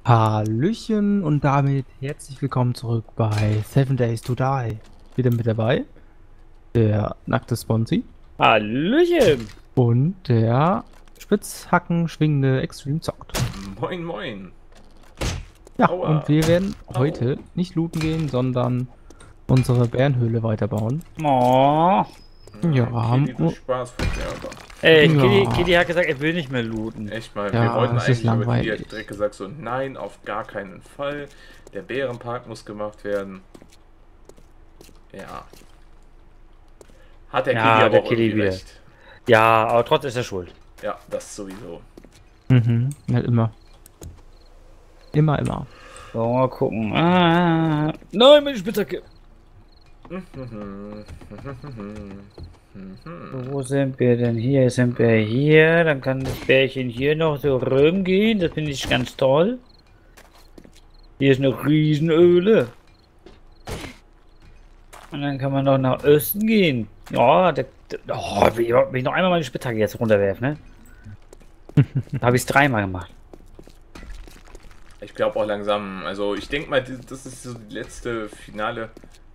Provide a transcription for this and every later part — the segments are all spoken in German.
Hallöchen und damit herzlich willkommen zurück bei Seven Days to Die. Wieder mit dabei der nackte Sponsi Hallöchen! und der Spitzhacken schwingende Extreme zockt. Moin, moin. Ja, Aua. und wir werden Au. heute nicht looten gehen, sondern unsere Bärenhöhle weiterbauen. Oh. Ja, haben Kitty, du Spaß von mir, aber. Ja. Kitty hat gesagt, er will nicht mehr looten. Echt mal, Ja, wir wollten es ist eigentlich, aber Kitty langweilig. hat direkt gesagt so, nein, auf gar keinen Fall. Der Bärenpark muss gemacht werden. Ja. Hat der Ja, Kitty aber der auch Kitty irgendwie wieder. recht. Ja, aber trotzdem ist er schuld. Ja, das sowieso. Ja, immer. Immer. So, mal gucken. Ah, nein, meine Spitzhacke. Wo sind wir denn? Hier sind wir hier. Dann kann das Bärchen hier noch so rumgehen. Das finde ich ganz toll. Hier ist eine Riesenöle. Und dann kann man noch nach Osten gehen. Ja, wenn ich noch einmal meine Spitzhacke jetzt runterwerfe, ne? Da habe ich es dreimal gemacht. Ich glaube auch langsam, also ich denke mal, das ist so die letzte finale.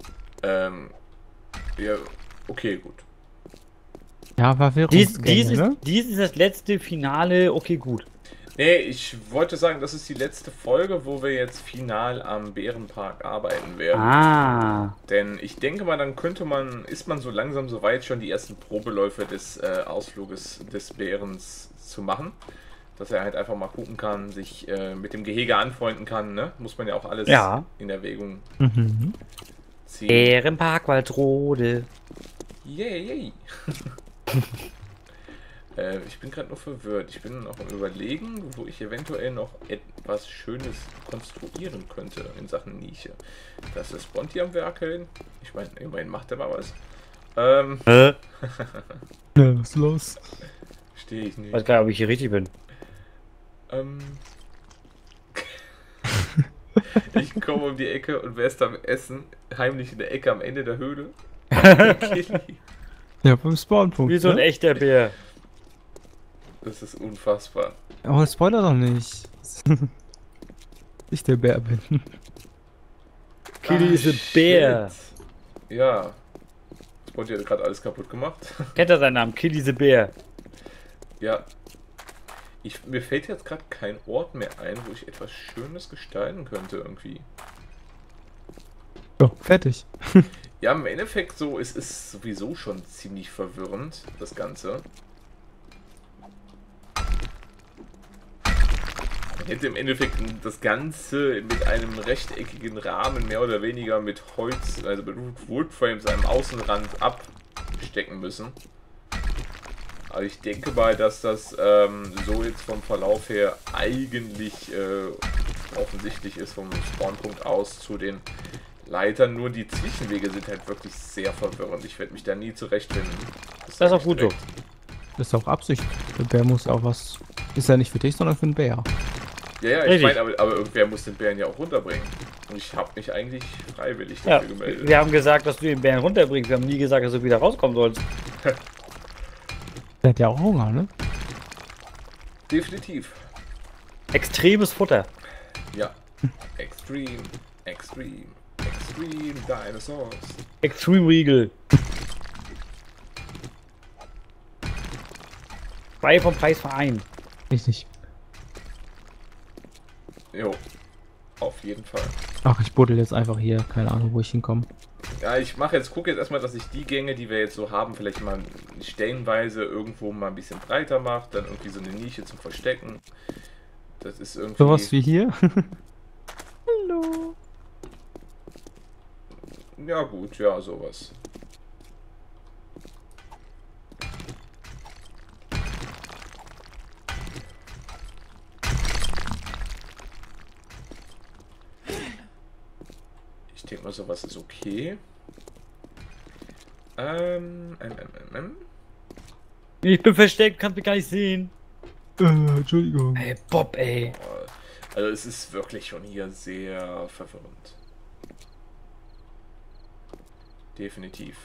Ja, okay, gut. Ja, war Währungsgänge, ne? Dies ist das letzte Finale. Okay, gut. Nee, ich wollte sagen, das ist die letzte Folge, wo wir jetzt final am Bärenpark arbeiten werden. Ah. Denn ich denke mal, dann ist man so langsam so weit, schon die ersten Probeläufe des Ausfluges des Bärens zu machen. Dass er halt einfach mal gucken kann, sich mit dem Gehege anfreunden kann, ne? Muss man ja auch alles in Erwägung ziehen. Bärenpark Waldrode. Yay! Ich bin gerade noch verwirrt. Ich bin noch am Überlegen, wo ich eventuell noch etwas Schönes konstruieren könnte in Sachen Nische. Das ist Sponti am Werkeln. Ich meine, immerhin macht er mal was. Ja, was ist los? Stehe ich nicht. Weiß gar nicht, ob ich hier richtig bin. Ich komme um die Ecke und wer ist am Essen? Heimlich in der Ecke am Ende der Höhle. Ja, beim Spawnpunkt. Wie so ein ne? echter Bär. Das ist unfassbar. Aber Spoiler doch nicht. Ich der Bär bin. Kitty ist ein Bär. shit. Ja. Sponti hat gerade alles kaputt gemacht. Kennt er seinen Namen? Kitty the Bär. Ja. Mir fällt jetzt gerade kein Ort mehr ein, wo ich etwas Schönes gestalten könnte irgendwie. So, fertig. Ja, im Endeffekt so, es ist sowieso schon ziemlich verwirrend, das Ganze. Man hätte im Endeffekt das Ganze mit einem rechteckigen Rahmen mehr oder weniger mit Holz, also mit Woodframes am Außenrand abstecken müssen. Aber ich denke mal, dass das so jetzt vom Verlauf her eigentlich offensichtlich ist, vom Spawnpunkt aus zu den Leitern. Nur die Zwischenwege sind halt wirklich sehr verwirrend. Ich werde mich da nie zurechtfinden. Das ist auch gut so. Das ist auch Absicht. Der Bär muss auch was. Ist ja nicht für dich, sondern für den Bär. Ja, ich Richtig. meine, aber irgendwer muss den Bären ja auch runterbringen. Und ich habe mich eigentlich freiwillig Ja, dafür gemeldet. wir haben gesagt, dass du den Bären runterbringst. Wir haben nie gesagt, dass du wieder rauskommen sollst. Der hat ja auch Hunger, ne? Definitiv. Extremes Futter. Ja. Extreme Dinosaurs. Extreme Riegel. Zwei vom Preis für einen. Richtig. Jo. Auf jeden Fall. Ach, ich buddel jetzt einfach hier. Keine Ahnung, wo ich hinkomme. Ja, gucke jetzt erstmal, dass ich die Gänge, die wir jetzt so haben, vielleicht mal stellenweise irgendwo mal ein bisschen breiter mache. Dann irgendwie so eine Nische zum Verstecken. Das ist irgendwie... Sowas wie hier. Hallo. Ja gut, ja, sowas. Ich denke mal, sowas ist okay. Ich bin versteckt, kannst mich gar nicht sehen. Entschuldigung. Ey, Bob, ey. Also es ist wirklich schon hier sehr verwirrend. Definitiv.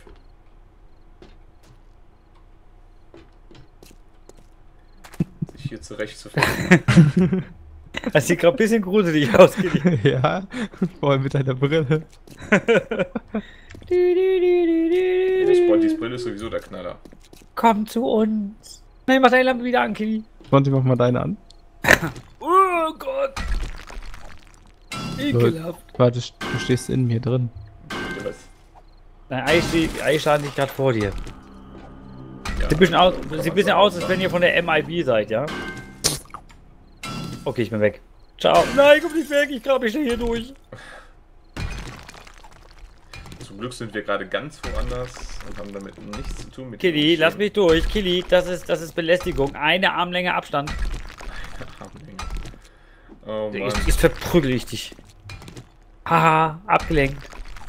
Sich hier zurechtzufinden. Das sieht gerade ein bisschen gruselig aus, Kitty. Ja, vor allem mit deiner Brille. Spontis Brille ist sowieso der Knaller. Komm zu uns. Nein, mach deine Lampe wieder an, Kitty. Sponti, mach mal deine an. Oh Gott. Ekelhaft. Warte, du stehst in mir drin. Bitte was? Dein Ei stand nicht gerade vor dir. Ja, Sieht ein bisschen aus, als wenn ihr von der MIB seid, ja? Okay, ich bin weg. Ciao. Nein, komm nicht weg, ich glaube, ich stehe hier durch. Zum Glück sind wir gerade ganz woanders und haben damit nichts zu tun mit Kitty, dem lass mich durch. Kitty, das ist Belästigung. Eine Armlänge Abstand. Armlänge. Oh Mann. Ich verprügel ich dich. Haha, abgelenkt.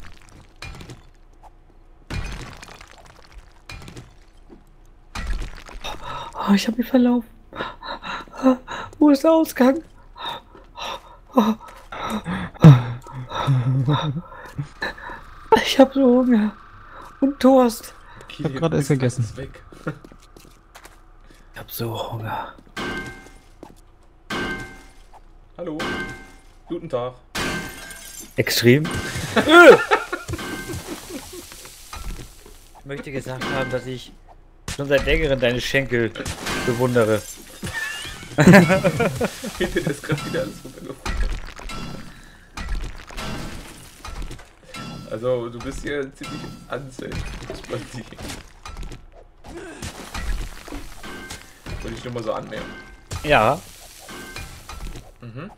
Oh, ich habe mich verlaufen. Wo ist der Ausgang? Ich habe so Hunger und Durst. Kili, hab gerade bist Essen gegessen. alles weg. Ich habe so Hunger. Hallo. Guten Tag. Extrem. Ich möchte gesagt haben, dass ich schon seit längerem deine Schenkel bewundere. Hinten ist gerade wieder alles runtergefallen. Also, du bist hier ziemlich anzählt. Wollte ich nur mal so annehmen. Ja. Mhm.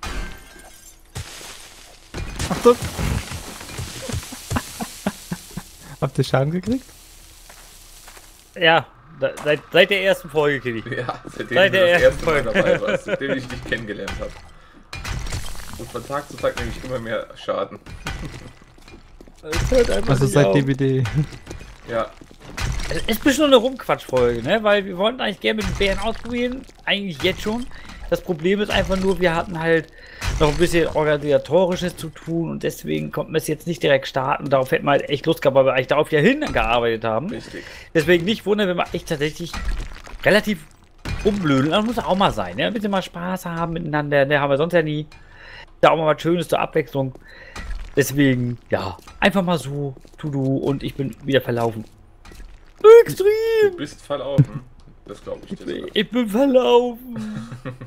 Achtung! Habt ihr Schaden gekriegt? Ja. Seit der ersten Folge, Kitty. Ja, seitdem Seit du der das ersten erste Mal Folge. dabei warst, seitdem ich dich kennengelernt habe. Und von Tag zu Tag nehme ich immer mehr Schaden. Es hört einfach Also nicht seit auf. DBD. Ja, Es ist bestimmt nur eine Rumquatschfolge, ne? Weil wir wollten eigentlich gerne mit den Bären ausprobieren. Eigentlich jetzt schon. Das Problem ist einfach nur, wir hatten halt noch ein bisschen Organisatorisches zu tun und deswegen konnten wir es jetzt nicht direkt starten. Darauf hätten wir halt echt Lust gehabt, weil wir eigentlich darauf ja hingearbeitet haben. richtig. Deswegen nicht wundern, wenn wir echt tatsächlich relativ umblödeln. Das muss auch mal sein, ne? Ein bisschen mal Spaß haben miteinander. Ne? Haben wir sonst ja nie. Da auch mal was Schönes zur Abwechslung. Deswegen, ja, einfach mal so, du und ich bin wieder verlaufen. Extrem! Du bist verlaufen. Das glaube ich dir sogar. Ich bin verlaufen.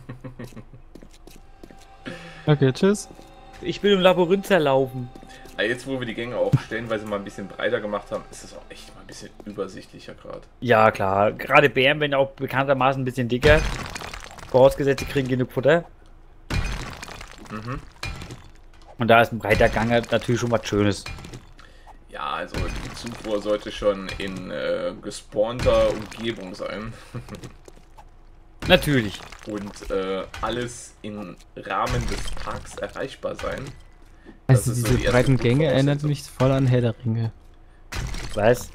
Okay, tschüss. Ich bin im Labyrinth zerlaufen. Jetzt, wo wir die Gänge auch stellenweise mal ein bisschen breiter gemacht haben, ist das auch echt mal ein bisschen übersichtlicher gerade. Ja, klar. Gerade Bären werden auch bekanntermaßen ein bisschen dicker. Vorausgesetzt, die kriegen genug Futter. Mhm. Und da ist ein breiter Gang halt natürlich schon was Schönes. Ja, also die Zufuhr sollte schon in gespawnter Umgebung sein. Natürlich. Und alles im Rahmen des Parks erreichbar sein. Also ist so diese die erste breiten Gänge erinnert Grundvoraussetzung. mich voll an Herr der Ringe. Was?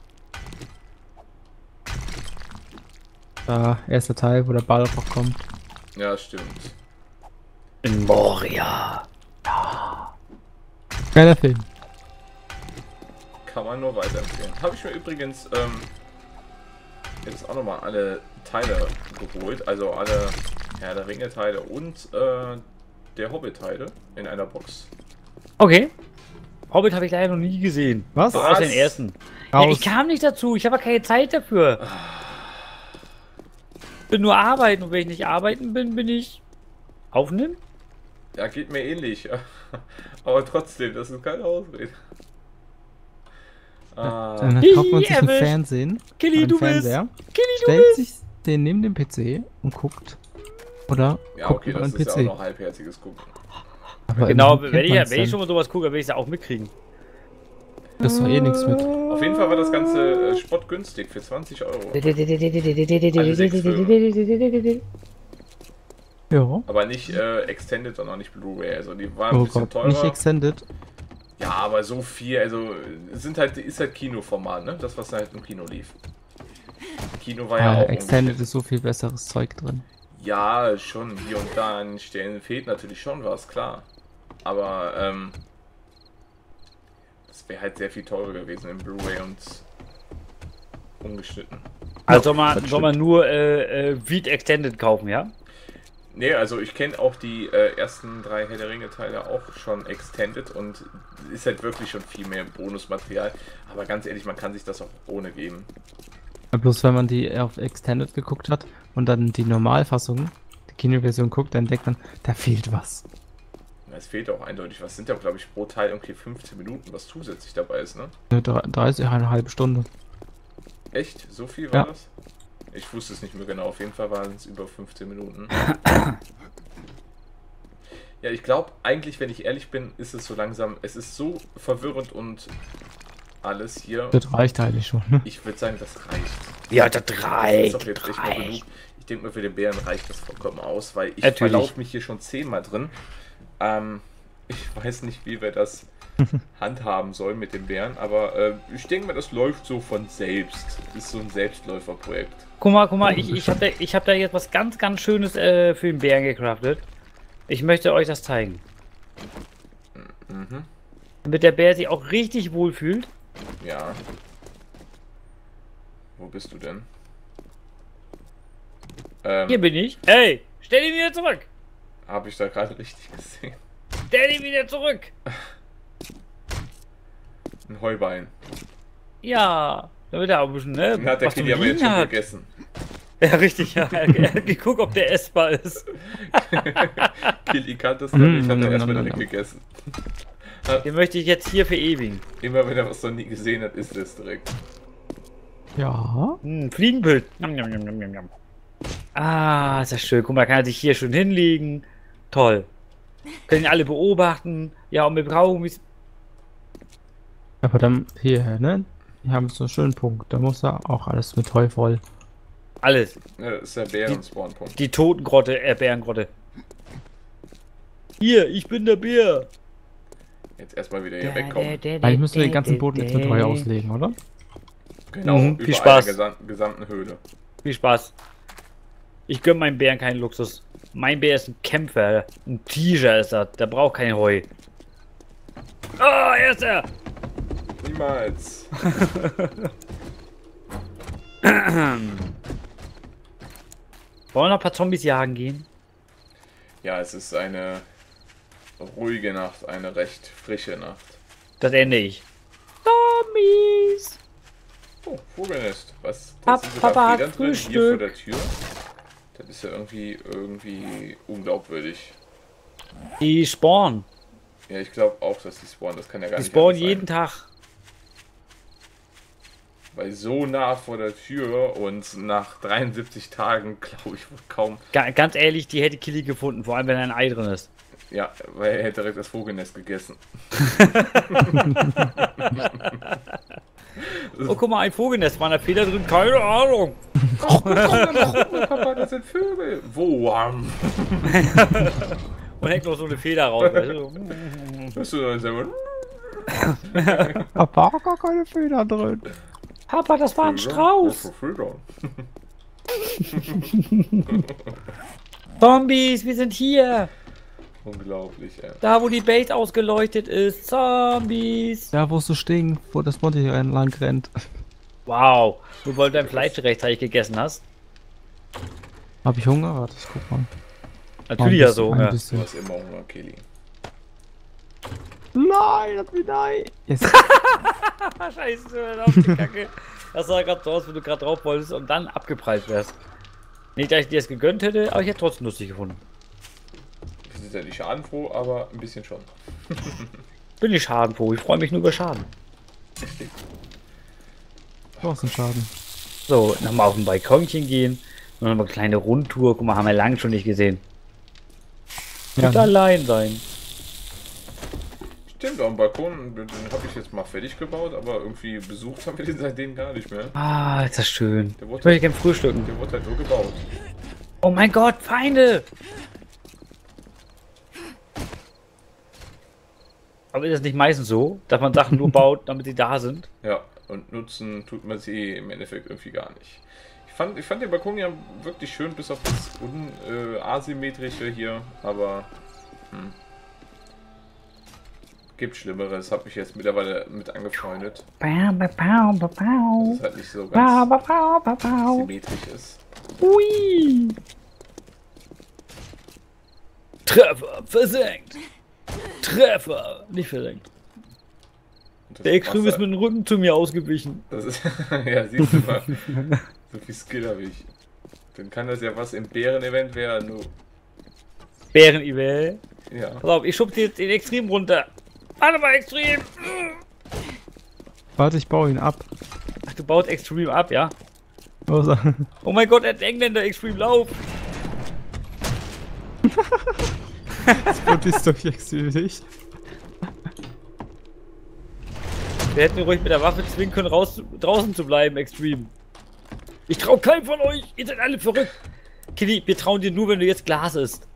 Da, erster Teil, wo der Balrog kommt. Ja, stimmt. In Moria. Geiler Film. Kann man nur weiterempfehlen. Habe ich mir übrigens jetzt auch nochmal alle Teile geholt. Also alle Herr der Ringe Teile und der Hobbit Teile in einer Box. Okay. Hobbit habe ich leider noch nie gesehen. Was? So aus den ersten. Ja, Raus. ich kam nicht dazu. Ich habe keine Zeit dafür. Bin nur arbeiten und wenn ich nicht arbeiten bin, bin ich aufnehmen. Ja, geht mir ähnlich. Aber trotzdem, das ist keine Ausrede. Dann Hihi, kauft man sich einen erwischt. Fernsehen. Killy, einen du bist. Fernseher, Killy, du stellt bist. sich den neben dem PC und guckt. Oder Ja, guckt okay, über das einen ist PC. ja auch noch halbherziges Gucken. Aber Genau, immerhin wenn kennt ich, man's dann. schon mal sowas gucke, will ich es auch mitkriegen. Das ist doch eh nichts mit. Auf jeden Fall war das Ganze spottgünstig für 20 Euro. Ja. Aber nicht Extended und auch nicht Blu-ray. Also die waren ein Oh bisschen Gott, teurer. nicht extended. Ja, aber so viel, also ist halt Kinoformat, ne? Das, was halt im Kino lief. Kino war ja auch Extended umgestellt. ist so viel besseres Zeug drin. Ja, schon hier und da an Stellen fehlt natürlich schon was, klar. Aber das wäre halt sehr viel teurer gewesen im Blu-ray und ungeschnitten. Also das soll man nur Beat Extended kaufen, ja? Nee, also ich kenne auch die ersten 3 Herr der Ringe-Teile auch schon extended und ist halt wirklich schon viel mehr Bonusmaterial. Aber ganz ehrlich, man kann sich das auch ohne geben. Bloß wenn man die auf Extended geguckt hat und dann die Normalfassung, die Kinoversion guckt, dann denkt man, da fehlt was. Es fehlt auch eindeutig was. Sind ja, glaube ich, pro Teil irgendwie 15 Minuten, was zusätzlich dabei ist, ne? 30, eine halbe Stunde. Echt? So viel war Ja. das? Ich wusste es nicht mehr genau. Auf jeden Fall waren es über 15 Minuten. Ja, ich glaube, eigentlich, wenn ich ehrlich bin, ist es so langsam, es ist so verwirrend und alles hier. Das reicht eigentlich schon. Ne? Ich würde sagen, das reicht. Ja, das Das ist reicht. doch jetzt echt mal genug. Ich denke mal, für den Bären reicht das vollkommen aus, weil ich Natürlich. verlaufe mich hier schon 10-mal drin. Ich weiß nicht, wie wir das handhaben sollen mit dem Bären, aber ich denke mal, das läuft so von selbst. Ist so ein Selbstläuferprojekt. Guck mal, ich hab da jetzt was ganz, ganz Schönes für den Bären gecraftet. Ich möchte euch das zeigen. Mhm. Damit der Bär sich auch richtig wohl fühlt. Ja. Wo bist du denn? Hier bin ich. Hey, stell ihn wieder zurück. Habe ich da gerade richtig gesehen? Stell ihn wieder zurück. Ein Heubein. Ja, damit er auch ein bisschen, ne? Den hat der was zum Kili aber jetzt schon Liegen hat. gegessen. Ja, richtig, ja. Er hat geguckt, ob der essbar ist. Kili kann das noch nicht, hat er erstmal no. direkt gegessen. Den möchte ich jetzt hier verewigen. Immer wenn er was noch nie gesehen hat, isst er es direkt. Ja. Fliegenpilz. Njam, njam, njam, njam, njam. Ah, ist das schön. Guck mal, kann er sich hier schon hinlegen. Toll. Können ihn alle beobachten. Ja, und wir brauchen... Aber dann hier, ne? Hier haben wir so einen schönen Punkt. Da muss er auch alles mit Heu voll. Alles. Ja, das ist der Bären-Spawnpunkt. Die Totengrotte, Bärengrotte. Hier, ich bin der Bär. Jetzt erstmal wieder hier wegkommen. Eigentlich müssen wir den ganzen Boden jetzt mit Heu auslegen, oder? Genau, Mhm, viel überall Spaß. in der gesamten Höhle. Viel Spaß. Ich gönn meinem Bären keinen Luxus. Mein Bär ist ein Kämpfer. Ein Tiger ist er. Der braucht kein Heu. Ah, er ist er. Niemals. Wollen wir noch ein paar Zombies jagen gehen? Ja, es ist eine ruhige Nacht, eine recht frische Nacht. Das ende ich. Zombies! Oh, Vogelnest. Was? Papa sind sogar hat Federn drin hier Frühstück. vor der Tür. Das ist ja irgendwie unglaubwürdig. Die spawnen. Ja, ich glaube auch, dass die spawnen. Das kann ja gar Die nicht spawnen anders sein. jeden Tag. Weil so nah vor der Tür und nach 73 Tagen, glaube ich, wohl kaum. Ganz ehrlich, die hätte Killy gefunden. Vor allem, wenn ein Ei drin ist. Ja, weil er hätte direkt das Vogelnest gegessen. Oh, guck mal, ein Vogelnest. War eine Feder drin? Keine Ahnung. Oh, Papa, das sind Vögel. Wo? Und hängt noch so eine Feder raus. Weißt du? Hörst du dann selber? Papa, gar keine Federn drin. Papa, das war ein Strauß. Vögel. Zombies, wir sind hier. Unglaublich, ey. Da, wo die Base ausgeleuchtet ist. Zombies. Da, wo es so stinkt, wo das Monty hier lang rennt. Wow. Nur weil du dein Fleisch rechtzeitig gegessen hast. Hab ich Hunger? Warte, ich guck mal. Natürlich ja so. Ein Ja. Du bisschen. hast immer Hunger, Kelly. Nein, das will nein. Yes. Scheiße, auf die Kacke. Das sah gerade so aus, wenn du gerade drauf wolltest und dann abgeprallt wärst. Nicht, dass ich dir das gegönnt hätte, aber ich hätte trotzdem lustig gefunden. Wir sind ja nicht schadenfroh, aber ein bisschen schon. Bin ich schadenfroh, ich freue mich nur über Schaden. Du hast einen Schaden. So, nochmal auf ein Balkonchen gehen. Und nochmal eine kleine Rundtour. Guck mal, haben wir lange schon nicht gesehen. Ja, Und allein sein. Stimmt, am Balkon, den habe ich jetzt mal fertig gebaut, aber irgendwie besucht haben wir den seitdem gar nicht mehr. Ah, ist das schön. Der Ich wurde, möchte gerne frühstücken. der wurde halt nur gebaut. Oh mein Gott, Feinde! Aber ist das nicht meistens so, dass man Sachen nur baut, damit sie da sind? Ja, und nutzen tut man sie im Endeffekt irgendwie gar nicht. Ich fand den Balkon ja wirklich schön, bis auf das asymmetrische hier, aber gibt Schlimmeres, habe ich jetzt mittlerweile mit angefreundet. Dass es halt nicht so ganz symmetrisch ist. Ui! Treffer, versenkt. Treffer, nicht versenkt. Der Extrem ist mit dem Rücken zu mir ausgewichen. Das ist, ja, siehst du mal. So viel Skill habe ich. Dann kann das ja was im Bären-Event werden, du. Bären-Event? Ja. Pass auf, ich schub dir den Extrem runter. Warte mal, Extrem! Warte, ich baue ihn ab. Ach, du baust Extreme ab, ja? Oh, Oh mein Gott, der Engländer Extreme Lauf! das ist doch extrem nicht. Wir hätten ruhig mit der Waffe zwingen können, draußen zu bleiben, Extreme. Ich trau keinem von euch! Ihr seid alle verrückt! Kitty, wir trauen dir nur, wenn du jetzt Glas isst.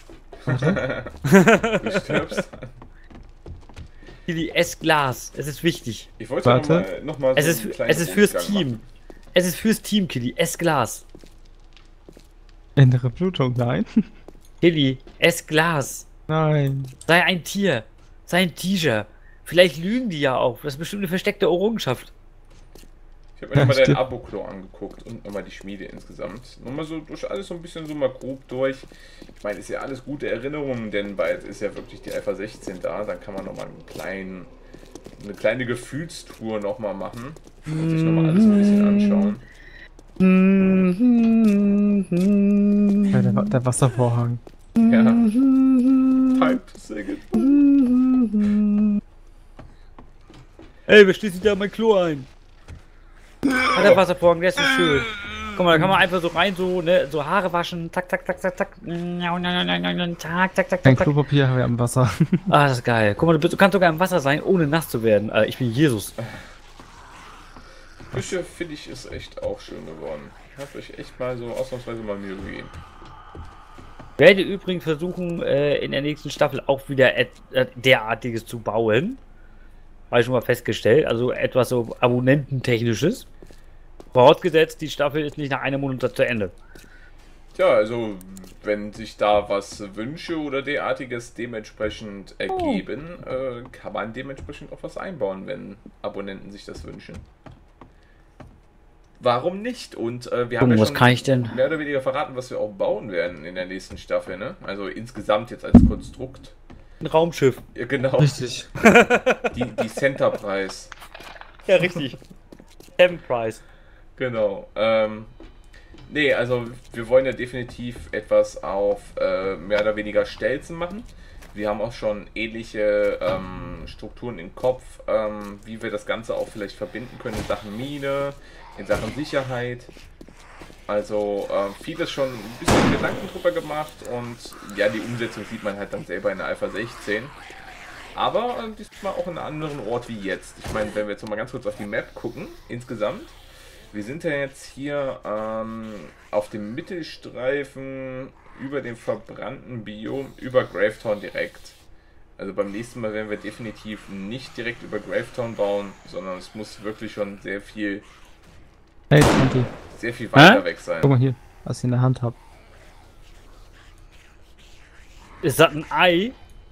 Du stirbst. Kitty, ess Glas. Es ist wichtig. Ich wollte Warte. noch mal so Es ist fürs Team. Machen. Es ist fürs Team, Kitty. Ess Glas. Innere Blutung, nein. Kitty, ess Glas. Nein. Sei ein Tier. Sei ein Tiger. Vielleicht lügen die ja auch. Das ist bestimmt eine versteckte Errungenschaft. Ich habe mir nochmal stimmt. dein Abo-Klo angeguckt und nochmal die Schmiede insgesamt. Nochmal so durch alles so ein bisschen so mal grob durch. Ich meine, ist ja alles gute Erinnerungen, denn bald ist ja wirklich die Alpha 16 da. Dann kann man nochmal eine kleine Gefühlstour nochmal machen. Und sich nochmal alles ein bisschen anschauen. Ja, der Wasservorhang. Ja. Time to sing it. Ey, wer schließt sich da mein Klo ein? Ah, der Wasservorhang, der ist so schön. Guck mal, da kann man einfach so rein, so, ne, so Haare waschen. Zack, zack, zack, zack, zack. Zack, zack, zack, Kein zack. Klopapier haben wir am Wasser. Ah, das ist geil. Guck mal, du kannst sogar im Wasser sein, ohne nass zu werden. Ich bin Jesus. Küche, finde ich, ist echt auch schön geworden. Habt euch echt mal so ausnahmsweise mal Mühe gegeben. Werde übrigens versuchen, in der nächsten Staffel auch wieder derartiges zu bauen. Habe ich schon mal festgestellt. Also etwas so Abonnententechnisches. Vorausgesetzt, die Staffel ist nicht nach einem Monat zu Ende. Ja, also wenn sich da was Wünsche oder derartiges dementsprechend ergeben, kann man dementsprechend auch was einbauen, wenn Abonnenten sich das wünschen. Warum nicht? Und wir haben ja Was schon kann ich denn? mehr oder weniger verraten, was wir auch bauen werden in der nächsten Staffel, ne? Also insgesamt jetzt als Konstrukt. Ein Raumschiff. Ja, genau. Richtig. Die Centerpreis. Ja, richtig. Heaven Prize. Genau. Nee, also wir wollen ja definitiv etwas auf mehr oder weniger Stelzen machen. Wir haben auch schon ähnliche Strukturen im Kopf, wie wir das Ganze auch vielleicht verbinden können in Sachen Mine, in Sachen Sicherheit. Also vieles schon ein bisschen Gedanken drüber gemacht und ja, die Umsetzung sieht man halt dann selber in der Alpha 16. Aber diesmal auch an einem anderen Ort wie jetzt. Ich meine, wenn wir jetzt noch mal ganz kurz auf die Map gucken, insgesamt. Wir sind ja jetzt hier auf dem Mittelstreifen über dem verbrannten Biom, über Gravetown direkt. Also beim nächsten Mal werden wir definitiv nicht direkt über Gravetown bauen, sondern es muss wirklich schon sehr viel Hey, Tanti, weiter weg sein. guck mal hier, was ich in der Hand habe. Ist das ein Ei?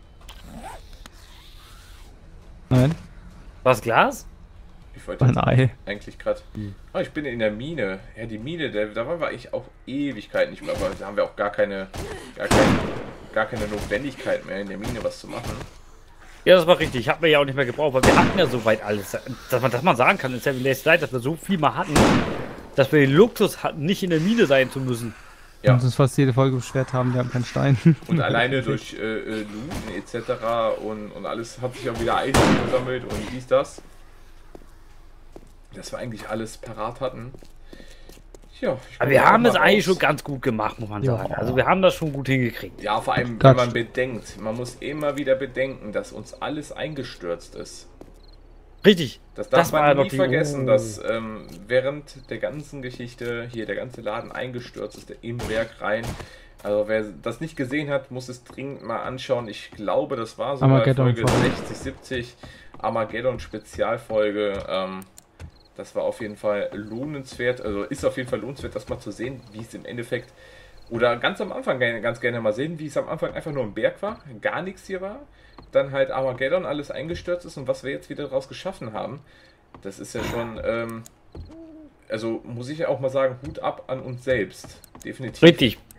Nein, Was, Glas? Ich wollte ein Ei. eigentlich gerade. Oh, ich bin in der Mine. Ja, die Mine, da waren wir eigentlich auch Ewigkeiten nicht mehr, aber da haben wir auch gar keine Notwendigkeit mehr in der Mine was zu machen. Ja, das war richtig. Ich habe mir ja auch nicht mehr gebraucht, weil wir hatten ja soweit alles. Dass man sagen kann in 7 Days to Die, dass wir so viel mal hatten, dass wir den Luxus hatten, nicht in der Mine sein zu müssen. Ja. Und uns fast jede Folge beschwert haben, wir haben keinen Stein. Und alleine durch Looten etc. Und alles hat sich auch wieder Eisen gesammelt und dies, das. Dass wir eigentlich alles parat hatten. Ja, Aber wir haben es eigentlich schon ganz gut gemacht, muss man sagen. Ja. Also wir haben das schon gut hingekriegt. Ja, vor allem, wenn Das man bedenkt, man muss immer wieder bedenken, dass uns alles eingestürzt ist. Richtig. Das darf man doch nie vergessen, dass während der ganzen Geschichte hier der ganze Laden eingestürzt ist, im Werk rein. Also wer das nicht gesehen hat, muss es dringend mal anschauen. Ich glaube, das war so bei Folge 60, 70, Armageddon Spezialfolge. Das war auf jeden Fall lohnenswert, also ist auf jeden Fall lohnenswert, das mal zu sehen, wie es im Endeffekt, oder ganz am Anfang ganz gerne mal sehen, wie es am Anfang einfach nur ein Berg war, gar nichts hier war, dann halt Armageddon, alles eingestürzt ist und was wir jetzt wieder daraus geschaffen haben. Das ist ja schon, also muss ich ja auch mal sagen, Hut ab an uns selbst, definitiv. Richtig.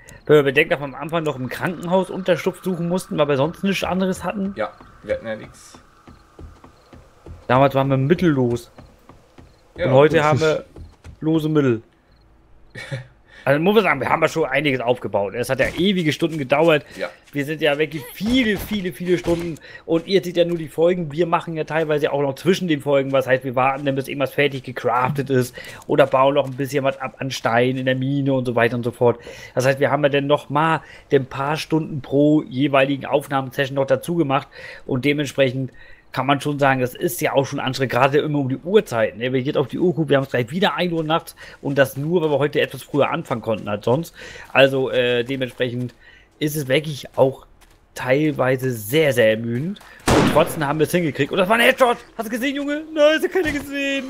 Wenn wir bedenken, dass wir am Anfang noch im Krankenhaus Unterschlupf suchen mussten, weil wir sonst nichts anderes hatten. Ja, wir hatten ja nichts. Damals waren wir mittellos. Ja, Und heute haben wir lose Mittel. Also muss man sagen, wir haben ja schon einiges aufgebaut. Es hat ja ewige Stunden gedauert. Ja. Wir sind ja wirklich viele Stunden. Und ihr seht ja nur die Folgen. Wir machen ja teilweise auch noch zwischen den Folgen. Was heißt, wir warten, dann bis irgendwas fertig gecraftet ist. Oder bauen noch ein bisschen was ab an Stein in der Mine und so weiter und so fort. Das heißt, wir haben ja dann noch mal ein paar Stunden pro jeweiligen Aufnahmesession noch dazu gemacht. Und dementsprechend kann man schon sagen, das ist ja auch schon anstrengend, gerade immer um die Uhrzeit. Ne? Wenn ich jetzt auf die Uhr gucke, wir haben es gleich wieder 1 Uhr nachts und das nur, weil wir heute etwas früher anfangen konnten als sonst. Also dementsprechend ist es wirklich auch teilweise sehr, sehr ermüdend. Und trotzdem haben wir es hingekriegt. Und das war ein Headshot! Hast du gesehen, Junge? Nein, hast du keine gesehen.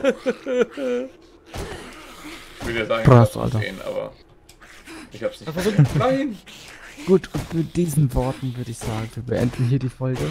Ich will ja sagen, Krass, ich hab's Alter. gesehen, aber ich hab's nicht. Was war so? Nein! Gut, und mit diesen Worten würde ich sagen, wir beenden hier die Folge.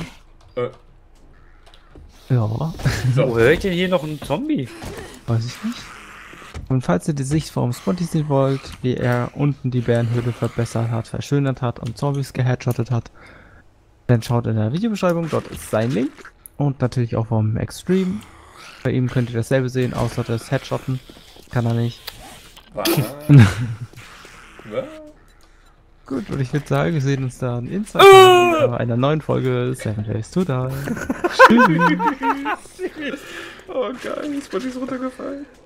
Ja, Wo höre ich denn hier noch einen Zombie? weiß ich nicht. Und falls ihr die Sichtform Spotty sehen wollt, wie er unten die Bärenhöhle verbessert hat, verschönert hat und Zombies geheadshottet hat, dann schaut in der Videobeschreibung, dort ist sein Link. Und natürlich auch vom Extreme. Bei ihm könnt ihr dasselbe sehen, außer das Headshotten. Kann er nicht. Was? Was? Gut, und ich würde sagen, wir sehen uns dann in 2 Tagen bei einer neuen Folge 7 Days to Die. Tschüss. Oh geil, Spotty ist runtergefallen.